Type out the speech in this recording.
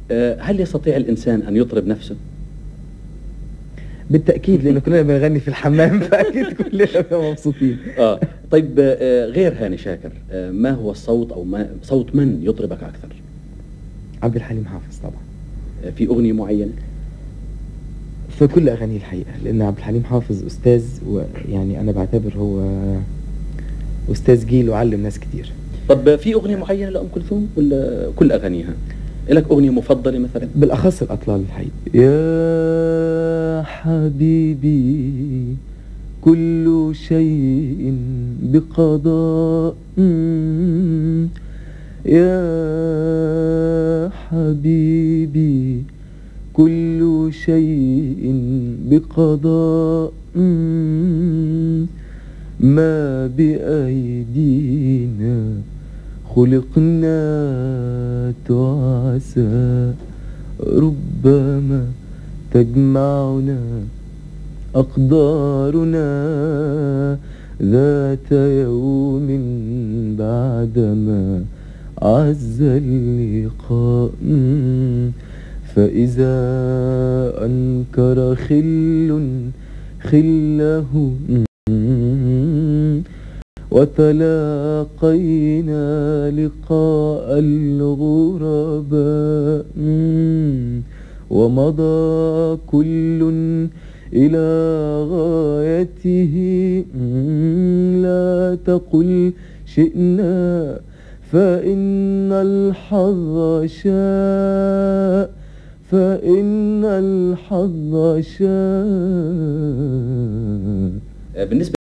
هل يستطيع الإنسان أن يطرب نفسه؟ بالتأكيد، لأن كلنا بنغني في الحمام فأكيد كلنا بنبقى مبسوطين. طيب، غير هاني شاكر، ما هو الصوت أو صوت من يطربك أكثر؟ عبد الحليم حافظ طبعا. في أغنية معينة؟ في كل أغانيه الحقيقة، لأن عبد الحليم حافظ أستاذ، ويعني أنا بعتبر هو أستاذ جيل وعلم ناس كتير. طب في أغنية معينة لأم كلثوم ولا كل أغانيها؟ لك أغنية مفضلة مثلا؟ بالأخص الأطلال الحقيقة. يا حبيبي كل شيء بقضاء، يا حبيبي كل شيء بقضاء، ما بأيدينا خلقنا تعسى، ربما تجمعنا أقدارنا ذات يوم بعدما عز اللقاء، فإذا أنكر خله وتلاقينا لقاء الغرباء، ومضى كل إلى غايته، لا تقل شئنا فإن الحظ شاء، فإن الحظ شاء. بالنسبة